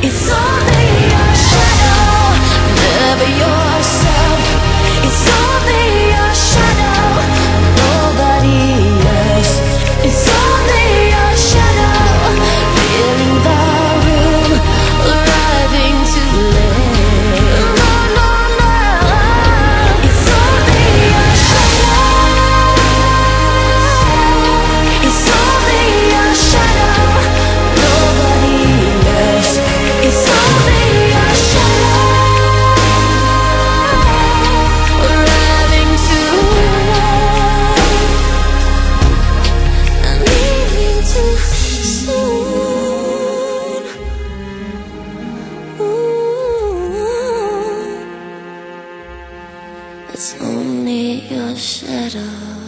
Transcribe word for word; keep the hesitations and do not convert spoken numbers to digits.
It's only your shadow, never yourself. It's only your shadow, nobody else. It's only your shadow, filling the room, arriving too late. No, no, no. It's only your shadow. It's only your shadow, nobody else. It's only your shadow, arriving too late and leaving too soon. Ooh, it's only your shadow.